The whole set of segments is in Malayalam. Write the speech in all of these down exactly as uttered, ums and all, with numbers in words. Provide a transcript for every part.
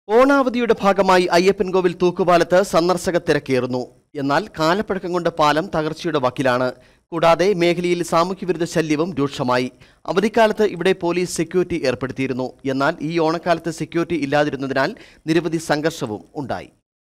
ഓണാവധിയുടെ ഭാഗമായി അയ്യപ്പൻകോവിൽ തൂക്കുപാലത്ത് സന്ദർശക തിരക്കേറുന്നു. എന്നാൽ കാലപ്പഴക്കം കൊണ്ട് പാലം തകർച്ചയുടെ വക്കിലാണ്. കൂടാതെ മേഖലയിൽ സാമൂഹ്യവിരുദ്ധ ശല്യവും രൂക്ഷമായി. അവധിക്കാലത്ത് ഇവിടെ പോലീസ് സെക്യൂരിറ്റി ഏർപ്പെടുത്തിയിരുന്നു. എന്നാൽ ഈ ഓണക്കാലത്ത് സെക്യൂരിറ്റി ഇല്ലാതിരുന്നതിനാൽ നിരവധി സംഘർഷവും ഉണ്ടായി.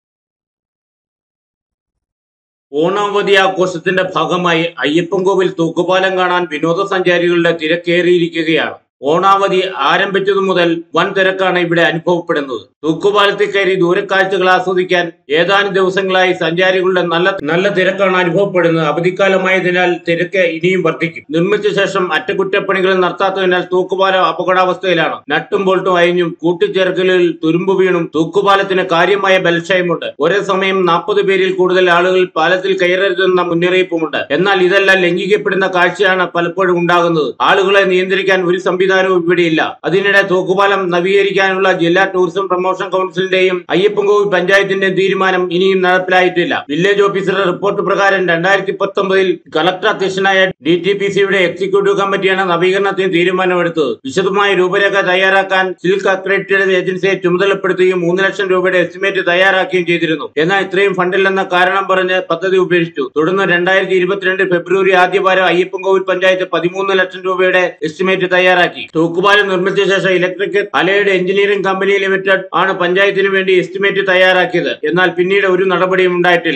ഓണാവധി ആഘോഷത്തിന്റെ ഭാഗമായി അയ്യപ്പൻകോവിൽ തൂക്കുപാലം കാണാൻ വിനോദസഞ്ചാരികളുടെ തിരക്കേറിയിരിക്കുകയാണ്. ഓണാവധി ആരംഭിച്ചതു മുതൽ വൻ തിരക്കാണ് ഇവിടെ അനുഭവപ്പെടുന്നത്. തൂക്കുപാലത്തിൽ കയറി ദൂരക്കാഴ്ചകൾ ആസ്വദിക്കാൻ ഏതാനും ദിവസങ്ങളായി സഞ്ചാരികളുടെ നല്ല നല്ല തിരക്കാണ് അനുഭവപ്പെടുന്നത്. അവധിക്കാലമായതിനാൽ തിരക്ക് ഇനിയും വർദ്ധിക്കും. നിർമ്മിച്ച ശേഷം അറ്റകുറ്റപ്പണികൾ നടത്താത്തതിനാൽ തൂക്കുപാലം അപകടാവസ്ഥയിലാണ്. നട്ടും ബോൾട്ടും അയഞ്ഞും കൂട്ടിച്ചേർക്കലിൽ തുരുമ്പ് വീണും തൂക്കുപാലത്തിന് കാര്യമായ ബലക്ഷയമുണ്ട്. ഒരേ സമയം നാൽപ്പത് പേരിൽ കൂടുതൽ ആളുകൾ പാലത്തിൽ കയറരുതെന്ന മുന്നറിയിപ്പുമുണ്ട്. എന്നാൽ ഇതെല്ലാം ലംഘിക്കപ്പെടുന്ന കാഴ്ചയാണ് പലപ്പോഴും ഉണ്ടാകുന്നത്. ആളുകളെ നിയന്ത്രിക്കാൻ ഒരു സംവിധാനം ഇവിടെയില്ല. അതിനിടെ തൂക്കുപാലം നവീകരിക്കാനുള്ള ജില്ലാ ടൂറിസം പ്രൊമോഷൻ കൗൺസിലിന്റെയും അയ്യപ്പൻകോവിൽ പഞ്ചായത്തിന്റെയും തീരുമാനം ഇനിയും നടപ്പിലായിട്ടില്ല. വില്ലേജ് ഓഫീസറുടെ റിപ്പോർട്ട് പ്രകാരം രണ്ടായിരത്തി പത്തൊമ്പതിൽ കളക്ടർ അധ്യക്ഷനായ ഡി ടി പി സിയുടെ എക്സിക്യൂട്ടീവ് കമ്മിറ്റിയാണ് നവീകരണത്തിന് തീരുമാനമെടുത്തത്. വിശദമായ രൂപരേഖ തയ്യാറാക്കാൻ സിൽക്ക് അക്രഡിറ്റേഡ് ഏജൻസിയെ ചുമതലപ്പെടുത്തുകയും മൂന്ന് ലക്ഷം രൂപയുടെ എസ്റ്റിമേറ്റ് തയ്യാറാക്കുകയും ചെയ്തിരുന്നു. എന്നാൽ ഇത്രയും ഫണ്ടില്ലെന്ന കാരണം പറഞ്ഞ് പദ്ധതി ഉപേക്ഷിച്ചു. തുടർന്ന് രണ്ടായിരത്തി ഇരുപത്തിരണ്ട് ഫെബ്രുവരി ആദ്യവാരം അയ്യപ്പൻകോവിൽ പഞ്ചായത്ത് പതിമൂന്ന് ലക്ഷം രൂപയുടെ എസ്റ്റിമേറ്റ് തയ്യാറാക്കി. തൂക്കുപാലം നിർമ്മിച്ച ശേഷം electric allied engineering company limited ആണ് പഞ്ചായത്തിന് വേണ്ടി എസ്റ്റിമേറ്റ് തയ്യാറാക്കിയത്. എന്നാൽ പിന്നീട് ഒരു നടപടിയും ഉണ്ടായിട്ടില്ല.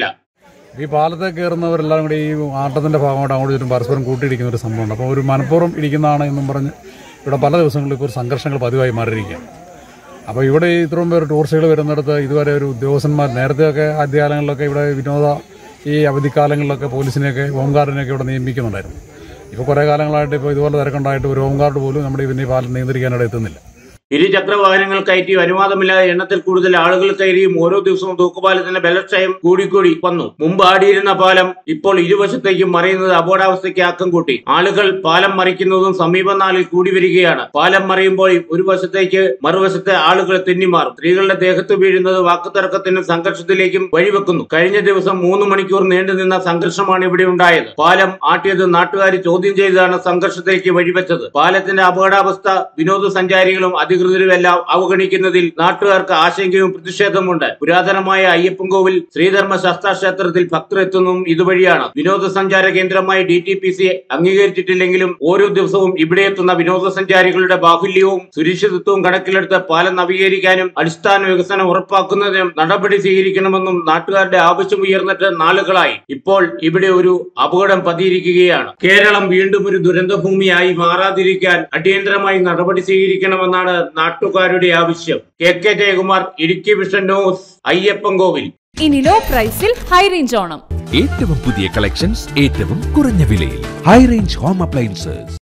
ഈ പാലത്തെ കയറുന്നവരെല്ലാം കൂടി ഈ ആട്ടത്തിന്റെ ഭാഗമായിട്ട് അങ്ങോട്ട് ചുറ്റും പരസ്പരം കൂട്ടിയിടിക്കുന്ന ഒരു സംഭവമുണ്ട്. അപ്പോൾ ഒരു മനഃപൂർവ്വം ഇരിക്കുന്നതാണ് എന്നും പറഞ്ഞ് ഇവിടെ പല ദിവസങ്ങളിൽ ഇപ്പോൾ സംഘർഷങ്ങൾ പതിവായി മാറിയിരിക്കുകയാണ്. അപ്പോൾ ഇവിടെ ഇത്രയും പേർ ടൂറിസ്റ്റുകൾ വരുന്നിടത്ത് ഇതുവരെ ഒരു ഉദ്യോഗസ്ഥന്മാർ നേരത്തെയൊക്കെ ആദ്യകാലങ്ങളിലൊക്കെ ഇവിടെ വിനോദ ഈ അവധിക്കാലങ്ങളിലൊക്കെ പോലീസിനെയൊക്കെ ഹോംഗാർഡിനെയൊക്കെ ഇവിടെ നിയമിക്കുന്നുണ്ടായിരുന്നു. ഇപ്പോൾ കുറേ കാലങ്ങളായിട്ട് ഇപ്പോൾ ഇതുപോലെ തിരക്കുണ്ടായിട്ട് ഒരു ഹോംഗാർഡ് പോലും നമ്മുടെ പിന്നെ ഈ പാലം നിയന്ത്രിക്കാനിടെ എത്തുന്നില്ല. ഇരുചക്ര വാഹനങ്ങൾ കയറ്റി അനുവാദമില്ലാതെ എണ്ണത്തിൽ കൂടുതൽ ആളുകൾ കയറിയും ഓരോ ദിവസവും തൂക്കുപാലത്തിന്റെ ബലക്ഷയം കൂടിക്കൂടി വന്നു. മുമ്പ് ആടിയിരുന്ന പാലം ഇപ്പോൾ ഇരുവശത്തേക്കും മറിയുന്നത് അപകടാവസ്ഥയ്ക്ക് ആക്കം കൂട്ടി. ആളുകൾ പാലം മറിക്കുന്നതും സമീപ നാളിൽ കൂടി വരികയാണ്. പാലം മറിയുമ്പോൾ ഒരു വശത്തേക്ക് മറുവശത്തെ ആളുകൾ തെന്നിമാറും. സ്ത്രീകളുടെ ദേഹത്ത് വീഴുന്നത് വാക്കുതർക്കത്തിനും സംഘർഷത്തിലേക്കും വഴിവെക്കുന്നു. കഴിഞ്ഞ ദിവസം മൂന്ന് മണിക്കൂർ നീണ്ടുനിന്ന സംഘർഷമാണ് ഇവിടെ ഉണ്ടായത്. പാലം ആട്ടിയത് നാട്ടുകാർ ചോദ്യം ചെയ്താണ് സംഘർഷത്തിലേക്ക് വഴിവെച്ചത്. പാലത്തിന്റെ അപകടാവസ്ഥ വിനോദസഞ്ചാരികളും അധികൃതരുമെല്ലാം അവഗണിക്കുന്നതിൽ നാട്ടുകാർക്ക് ആശങ്കയും പ്രതിഷേധമുണ്ട്. പുരാതനമായ അയ്യപ്പൻകോവിൽ ശ്രീധർമ്മ ശാസ്താ ക്ഷേത്രത്തിൽ ഭക്തർ എത്തുന്നതും ഇതുവഴിയാണ്. വിനോദസഞ്ചാര കേന്ദ്രമായി ഡി ടി പി സി അംഗീകരിച്ചിട്ടില്ലെങ്കിലും ഓരോ ദിവസവും ഇവിടെ എത്തുന്ന വിനോദസഞ്ചാരികളുടെ ബാഹുല്യവും സുരക്ഷിതത്വവും കണക്കിലെടുത്ത് പാലം നവീകരിക്കാനും അടിസ്ഥാന വികസനം ഉറപ്പാക്കുന്നതിനും നടപടി സ്വീകരിക്കണമെന്നും നാട്ടുകാരുടെ ആവശ്യം ഉയർന്നിട്ട് നാളുകളായി. ഇപ്പോൾ ഇവിടെ ഒരു അപകടം പതിയിരിക്കുകയാണ്. കേരളം വീണ്ടും ഒരു ദുരന്തഭൂമിയായി മാറാതിരിക്കാൻ അടിയന്തരമായി നടപടി സ്വീകരിക്കണമെന്നാണ് നാട്ടുകാരുടെ ആവശ്യം. K K Jayakumar, Idukki vision news, Ayyappankovil. ഇനി ലോ പ്രൈസിൽ ഹൈ റേഞ്ച് ഓണം. ഏറ്റവും പുതിയ കളക്ഷൻസ് ഏറ്റവും കുറഞ്ഞ വിലയിൽ. High range home appliances.